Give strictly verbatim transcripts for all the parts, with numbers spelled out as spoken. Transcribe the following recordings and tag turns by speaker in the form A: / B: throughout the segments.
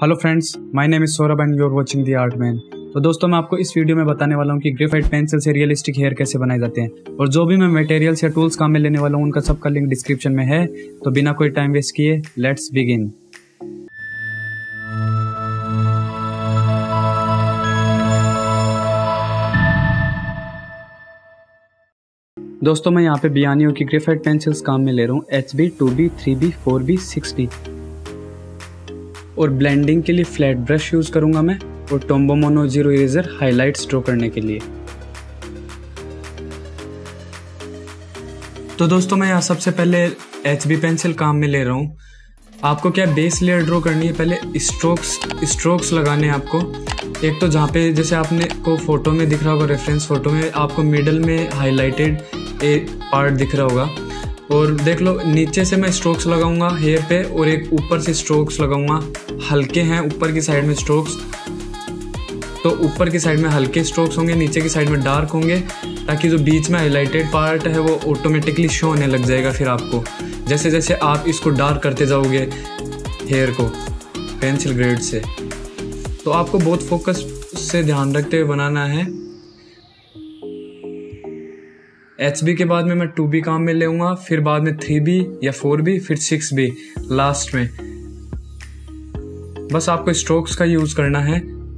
A: Hello friends, my name is Saurabh and you are watching the art man. तो दोस्तों, मैं आपको इस वीडियो में बताने वाला हूँ कि ग्रेफाइट पेंसिल से रियलिस्टिक हेयर कैसे बनाए जाते हैं, और जो भी मैं मटेरियल्स या टूल्स काम में लेने वाला हूँ उनका सबका लिंक डिस्क्रिप्शन में है। तो बिना कोई टाइम वेस्ट किए लेट्स बिगिन। दोस्तों, मैं यहाँ पे बियानियो की ग्रेफाइट पेंसिल्स काम में ले रहा हूँ, H B, two B, three B, four B, six B. और ब्लेंडिंग के लिए फ्लैट ब्रश यूज़ करूँगा मैं, और Tombo Mono zero eraser highlights draw करने के लिए। तो दोस्तों, मैं यहाँ सबसे पहले एच बी पेंसिल काम में ले रहा हूँ। आपको क्या बेस लेयर ड्रॉ करनी है, पहले स्ट्रोक्स स्ट्रोक्स लगाने हैं आपको। एक तो जहाँ पे जैसे आपने को फोटो में दिख रहा होगा, रेफरेंस फोटो में आपको मिडल में हाईलाइटेड एक पार्ट दिख रहा होगा, और देख लो नीचे से मैं स्ट्रोक्स लगाऊंगा हेयर पे, और एक ऊपर से स्ट्रोक्स लगाऊंगा। हल्के हैं ऊपर की साइड में स्ट्रोक्स, तो ऊपर की साइड में हल्के स्ट्रोक्स होंगे, नीचे की साइड में डार्क होंगे, ताकि जो बीच में हाईलाइटेड पार्ट है वो ऑटोमेटिकली शो होने लग जाएगा। फिर आपको जैसे जैसे आप इसको डार्क करते जाओगे हेयर को पेंसिल ग्रेड से, तो आपको बहुत फोकस से ध्यान रखते हुए बनाना है। एच बी के बाद में मैं टू बी काम में लेऊंगा, फिर बाद में थ्री बी या फोर बी, फिर सिक्स बी लास्ट में। बस आपको स्ट्रोक्स का यूज करना है।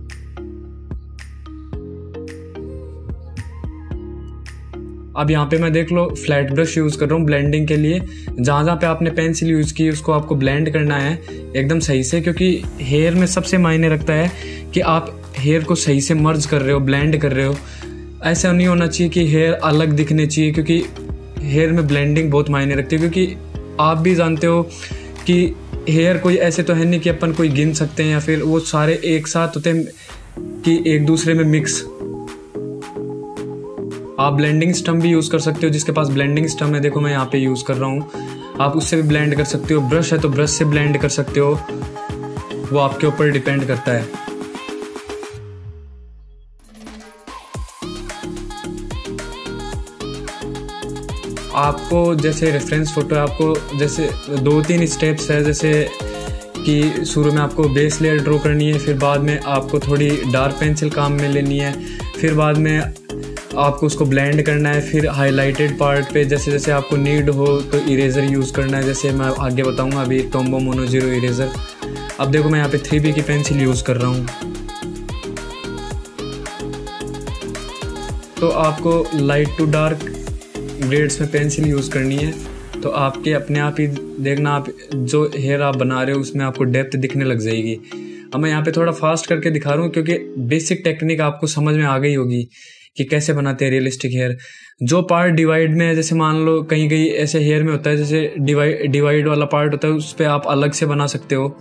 A: अब यहाँ पे मैं देख लो फ्लैट ब्रश यूज कर रहा हूँ ब्लेंडिंग के लिए। जहां जहां पे आपने पेंसिल यूज की उसको आपको ब्लेंड करना है एकदम सही से, क्योंकि हेयर में सबसे मायने रखता है कि आप हेयर को सही से मर्ज कर रहे हो, ब्लेंड कर रहे हो। ऐसा नहीं होना चाहिए कि हेयर अलग दिखने चाहिए, क्योंकि हेयर में ब्लेंडिंग बहुत मायने रखती है। क्योंकि आप भी जानते हो कि हेयर कोई ऐसे तो है नहीं कि अपन कोई गिन सकते हैं, या फिर वो सारे एक साथ होते हैं कि एक दूसरे में मिक्स। आप ब्लेंडिंग स्टम भी यूज़ कर सकते हो, जिसके पास ब्लेंडिंग स्टम है, देखो मैं यहाँ पे यूज़ कर रहा हूँ, आप उससे भी ब्लेंड कर सकते हो। ब्रश है तो ब्रश से ब्लेंड कर सकते हो, वो आपके ऊपर डिपेंड करता है। आपको जैसे रेफरेंस फोटो है, आपको जैसे दो तीन स्टेप्स है, जैसे कि शुरू में आपको बेस लेयर ड्रॉ करनी है, फिर बाद में आपको थोड़ी डार्क पेंसिल काम में लेनी है, फिर बाद में आपको उसको ब्लेंड करना है, फिर हाईलाइटेड पार्ट पे जैसे जैसे आपको नीड हो तो इरेजर यूज़ करना है, जैसे मैं आगे बताऊंगा अभी टोम्बो मोनो जीरो इरेजर। अब देखो मैं यहाँ पे थ्री बी की पेंसिल यूज़ कर रहा हूँ। तो आपको लाइट टू डार्क ग्रेड्स में पेंसिल यूज़ करनी है, तो आपके अपने आप ही देखना, आप जो हेयर आप बना रहे हो उसमें आपको डेप्थ दिखने लग जाएगी। अब मैं यहाँ पे थोड़ा फास्ट करके दिखा रहा हूँ, क्योंकि बेसिक टेक्निक आपको समझ में आ गई होगी कि कैसे बनाते हैं रियलिस्टिक हेयर। जो पार्ट डिवाइड में है, जैसे मान लो कहीं कहीं ऐसे हेयर में होता है, जैसे डिवाइड डिवाइड वाला पार्ट होता है, उस पर आप अलग से बना सकते हो।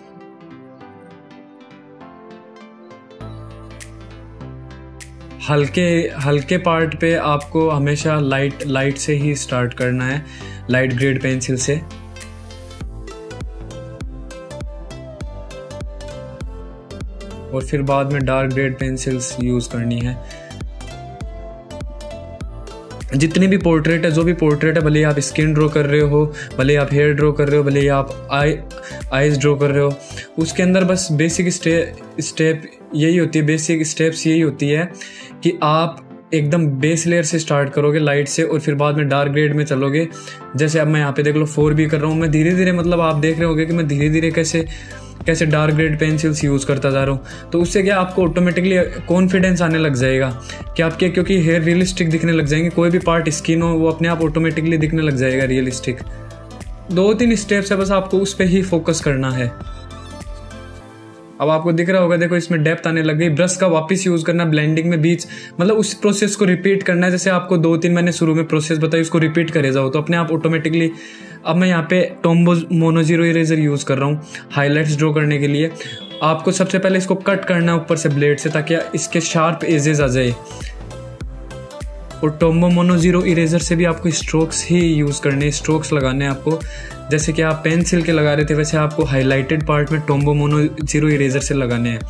A: हल्के हल्के पार्ट पे आपको हमेशा लाइट लाइट से ही स्टार्ट करना है, लाइट ग्रेड पेंसिल से। और फिर बाद में डार्क ग्रेड पेंसिल्स यूज करनी है। जितनी भी पोर्ट्रेट है, जो भी पोर्ट्रेट है, भले आप स्किन ड्रॉ कर रहे हो, भले आप हेयर ड्रॉ कर रहे हो, भले आप आई आईज ड्रॉ कर रहे हो, उसके अंदर बस बेसिक स्टे, स्टेप यही होती है, बेसिक स्टेप्स यही होती है कि आप एकदम बेस लेयर से स्टार्ट करोगे लाइट से, और फिर बाद में डार्क ग्रेड में चलोगे। जैसे अब मैं यहाँ पे देख लो फोर बी कर रहा हूँ, मैं धीरे धीरे, मतलब आप देख रहे होगे कि मैं धीरे धीरे कैसे कैसे डार्क ग्रेड पेंसिल्स यूज़ करता जा रहा हूँ। तो उससे क्या आपको ऑटोमेटिकली कॉन्फिडेंस आने लग जाएगा कि आपके, क्योंकि हेयर रियलिस्टिक दिखने लग जाएंगे। कोई भी पार्ट स्किन हो वो अपने आप ऑटोमेटिकली दिखने लग जाएगा रियलिस्टिक। दो तीन स्टेप्स है, बस आपको उस पर ही फोकस करना है। अब आपको दिख रहा होगा, देखो इसमें डेप्थ आने लग गई। ब्रश का वापस यूज करना ब्लेंडिंग में बीच, मतलब उस प्रोसेस को रिपीट करना है। जैसे आपको दो तीन मैंने शुरू में प्रोसेस बताई, उसको रिपीट करे जाओ तो अपने आप ऑटोमेटिकली। अब मैं यहाँ पे Tombo Mono zero eraser use कर रहा हूँ हाईलाइट्स ड्रॉ करने के लिए। आपको सबसे पहले इसको कट करना है ऊपर से ब्लेड से, ताकि इसके शार्प एजेस आ जाए। और टोम्बो मोनो जीरो इरेजर से भी आपको स्ट्रोक्स ही यूज करने, स्ट्रोक्स लगाने हैं आपको। जैसे कि आप पेंसिल के लगा रहे थे, वैसे आपको हाईलाइटेड पार्ट में टोम्बो मोनो जीरो इरेजर से लगाने हैं।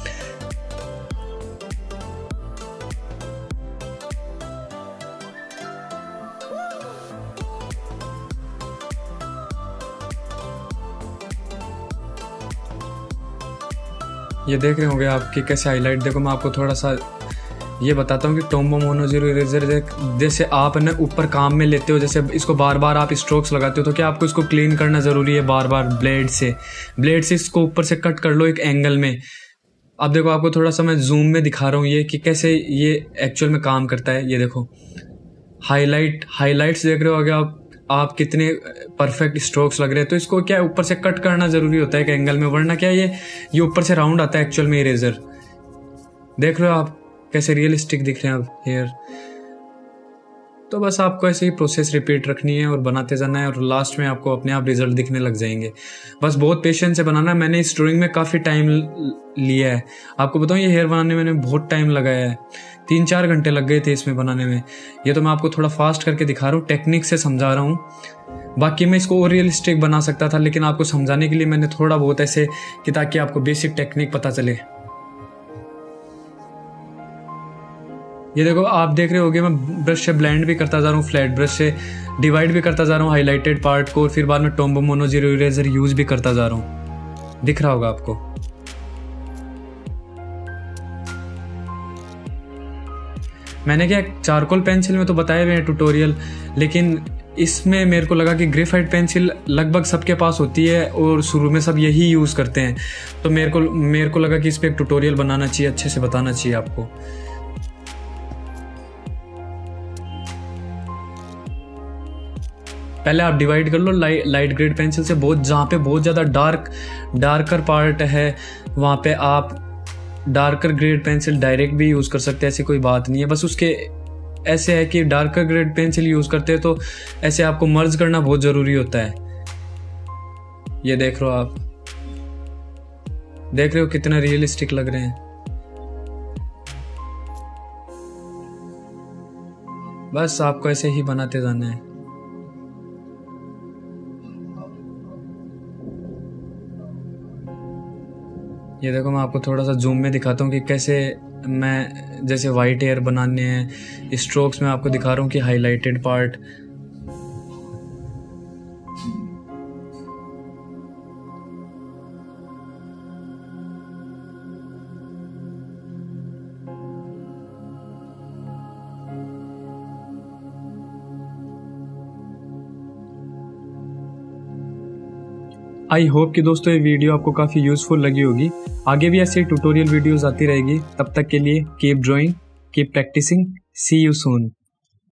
A: ये देख रहे होंगे आप कि कैसे हाईलाइट। देखो मैं आपको थोड़ा सा ये बताता हूँ कि टोम्बो मोनो जीरो इरेजर जैसे आप ना ऊपर काम में लेते हो, जैसे इसको बार बार आप स्ट्रोक्स लगाते हो, तो क्या आपको इसको क्लीन करना ज़रूरी है बार बार ब्लेड से ब्लेड से इसको ऊपर से कट कर लो एक एंगल में। अब देखो आपको थोड़ा सा मैं जूम में दिखा रहा हूँ ये कि कैसे ये एक्चुअल में काम करता है। ये देखो हाईलाइट हाईलाइट्स देख रहे हो अगर आप आप कितने परफेक्ट स्ट्रोक्स लग रहे हैं। तो इसको क्या है ऊपर से कट करना ज़रूरी होता है एक एंगल में, वरना क्या ये ये ऊपर से राउंड आता है एक्चुअल में इरेजर। देख रहे हो आप कैसे रियलिस्टिक दिख रहे हैं अब हेयर। तो बस आपको ऐसे ही प्रोसेस रिपीट रखनी है और बनाते जाना है, और लास्ट में आपको अपने आप रिजल्ट दिखने लग जाएंगे। बस बहुत पेशेंस से बनाना है। मैंने इस ड्राइंग में काफ़ी टाइम लिया है, आपको बताऊँ ये हेयर बनाने में मैंने बहुत टाइम लगाया है, तीन चार घंटे लग गए थे इसमें बनाने में। ये तो मैं आपको थोड़ा फास्ट करके दिखा रहा हूँ, टेक्निक से समझा रहा हूँ। बाकी मैं इसको और रियलिस्टिक बना सकता था, लेकिन आपको समझाने के लिए मैंने थोड़ा बहुत ऐसे कि ताकि आपको बेसिक टेक्निक पता चले। ये देखो आप देख रहे होगे मैं ब्रश से ब्लेंड भी करता जा रहा हूँ, फ्लैट ब्रश से डिवाइड भी करता जा रहा हूँ हाईलाइटेड पार्ट को, और फिर बाद में Tombo Mono zero eraser use भी करता जा रहा हूँ। दिख रहा होगा आपको। मैंने क्या चारकोल पेंसिल में तो बताए हुए हैं ट्यूटोरियल, लेकिन इसमें मेरे को लगा कि ग्रेफाइट पेंसिल लगभग सबके पास होती है और शुरू में सब यही यूज़ करते हैं, तो मेरे को मेरे को लगा कि इस पर एक ट्यूटोरियल बनाना चाहिए, अच्छे से बताना चाहिए आपको। पहले आप डिवाइड कर लो लाइट लाइट ग्रेड पेंसिल से, बहुत जहाँ पे बहुत ज़्यादा डार्क डार्कर पार्ट है वहाँ पे आप डार्कर ग्रेड पेंसिल डायरेक्ट भी यूज़ कर सकते हैं, ऐसी कोई बात नहीं है। बस उसके ऐसे है कि डार्कर ग्रेड पेंसिल यूज़ करते हैं तो ऐसे आपको मर्ज करना बहुत ज़रूरी होता है। ये देख रहे हो आप, देख रहे हो कितना रियलिस्टिक लग रहे हैं। बस आपको ऐसे ही बनाते जाना है। ये देखो मैं आपको थोड़ा सा जूम में दिखाता हूँ कि कैसे मैं जैसे वाइट हेयर बनाने हैं, स्ट्रोक्स में आपको दिखा रहा हूँ कि हाईलाइटेड पार्ट। आई होप कि दोस्तों ये वीडियो आपको काफ़ी यूज़फुल लगी होगी। आगे भी ऐसे ट्यूटोरियल वीडियोस आती रहेगी। तब तक के लिए keep drawing, keep practising, see you soon.